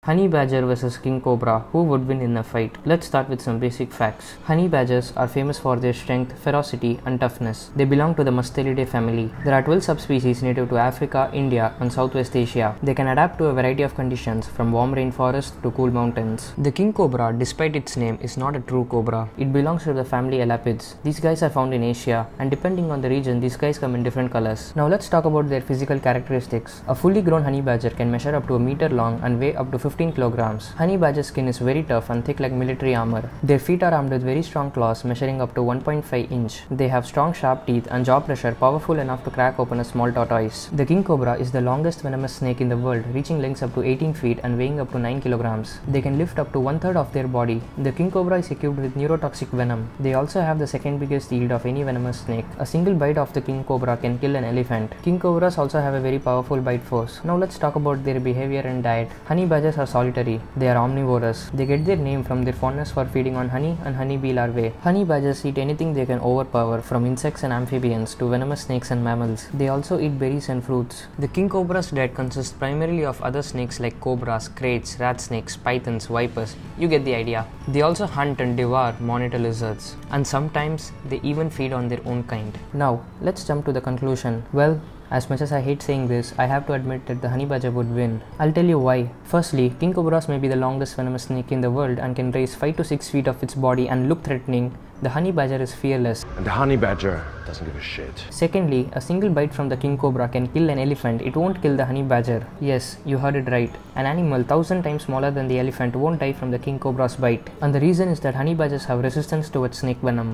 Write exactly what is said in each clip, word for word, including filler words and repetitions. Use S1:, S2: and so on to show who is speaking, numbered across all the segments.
S1: Honey badger versus king cobra, who would win in a fight? Let's start with some basic facts. Honey badgers are famous for their strength, ferocity and toughness. They belong to the Mustelidae family. There are twelve subspecies native to Africa, India and Southwest Asia. They can adapt to a variety of conditions from warm rainforests to cool mountains. The king cobra, despite its name, is not a true cobra. It belongs to the family Elapids. These guys are found in Asia, and depending on the region, these guys come in different colors. Now let's talk about their physical characteristics. A fully grown honey badger can measure up to a meter long and weigh up to fifteen kilograms. Honey badger skin is very tough and thick like military armor. Their feet are armed with very strong claws measuring up to one point five inch. They have strong sharp teeth and jaw pressure powerful enough to crack open a small tortoise. The king cobra is the longest venomous snake in the world, reaching lengths up to eighteen feet and weighing up to nine kilograms. They can lift up to one third of their body. The king cobra is equipped with neurotoxic venom. They also have the second biggest yield of any venomous snake. A single bite of the king cobra can kill an elephant. King cobras also have a very powerful bite force. Now let's talk about their behavior and diet. Honey badgers are solitary. They are omnivorous. They get their name from their fondness for feeding on honey and honeybee larvae. Honey badgers eat anything they can overpower, from insects and amphibians to venomous snakes and mammals. They also eat berries and fruits. The king cobra's diet consists primarily of other snakes like cobras, kraits, rat snakes, pythons, vipers. You get the idea. They also hunt and devour monitor lizards. And sometimes they even feed on their own kind. Now, let's jump to the conclusion. Well, as much as I hate saying this, I have to admit that the honey badger would win. I'll tell you why. Firstly, king cobras may be the longest venomous snake in the world and can raise five to six feet of its body and look threatening. The honey badger is fearless.
S2: And the honey badger doesn't give a shit.
S1: Secondly, a single bite from the king cobra can kill an elephant. It won't kill the honey badger. Yes, you heard it right. An animal thousand times smaller than the elephant won't die from the king cobra's bite. And the reason is that honey badgers have resistance towards snake venom.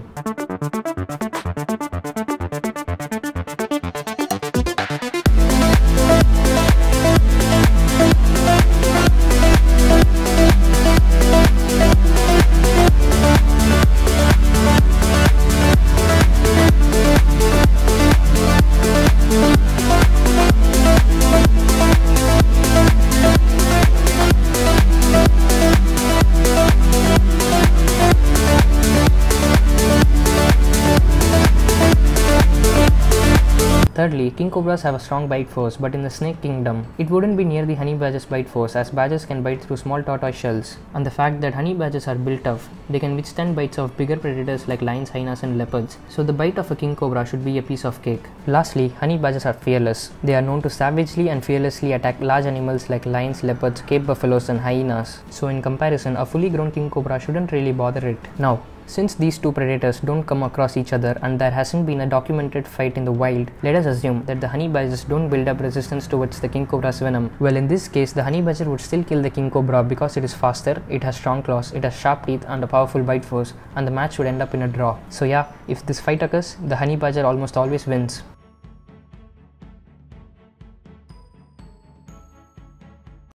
S1: Thirdly, king cobras have a strong bite force, but in the snake kingdom, it wouldn't be near the honey badger's bite force, as badgers can bite through small tortoise shells. And the fact that honey badgers are built tough, they can withstand bites of bigger predators like lions, hyenas and leopards. So the bite of a king cobra should be a piece of cake. Lastly, honey badgers are fearless. They are known to savagely and fearlessly attack large animals like lions, leopards, cape buffaloes and hyenas. So in comparison, a fully grown king cobra shouldn't really bother it. Now, since these two predators don't come across each other and there hasn't been a documented fight in the wild, let us assume that the honey badgers don't build up resistance towards the king cobra's venom. Well, in this case, the honey badger would still kill the king cobra because it is faster, it has strong claws, it has sharp teeth and a powerful bite force, and the match would end up in a draw. So yeah, if this fight occurs, the honey badger almost always wins.